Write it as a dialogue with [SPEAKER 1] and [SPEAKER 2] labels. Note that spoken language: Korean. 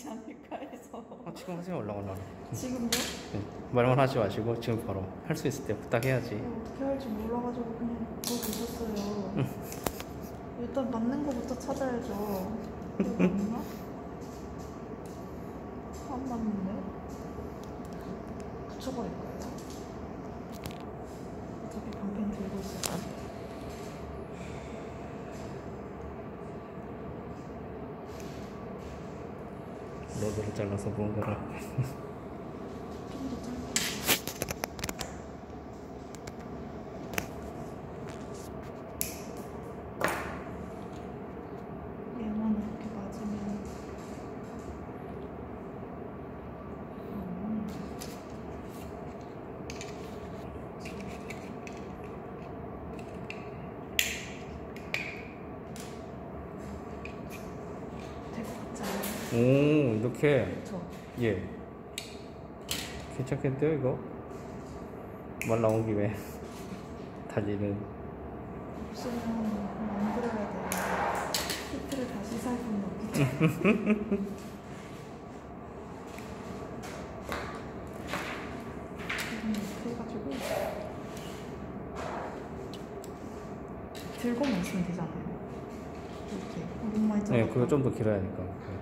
[SPEAKER 1] 있지 않을까 해서.
[SPEAKER 2] 지금 하세요. 올라가려면.
[SPEAKER 1] 지금요?
[SPEAKER 2] 네. 말만 하지 마시고 지금 바로 할 수 있을 때 부탁해야지.
[SPEAKER 1] 어떻게 할지 몰라가지고 그냥 누워 계셨어요. 일단 맞는 거부터 찾아야죠. 이거 맞나? 안 맞는데? 붙여버릴까요? 어차피 방펜 들고 있어서.
[SPEAKER 2] 너드를 잘라서 무언가를
[SPEAKER 1] 좀더 짧게. 얘만 이렇게 맞으면 될 것 같지 않아요?
[SPEAKER 2] 오 이렇게
[SPEAKER 1] 그쵸?
[SPEAKER 2] 예 괜찮겠는데요 이거? 말 나온 김에 달리는
[SPEAKER 1] 없으면 만들어야 돼요. 키트를 다시 살 수는 없죠. 이렇게 해가지고 들고만 있으면 되잖아요. 이렇게 목만 있잖아요.
[SPEAKER 2] 네 그거 좀 더 길어야 하니까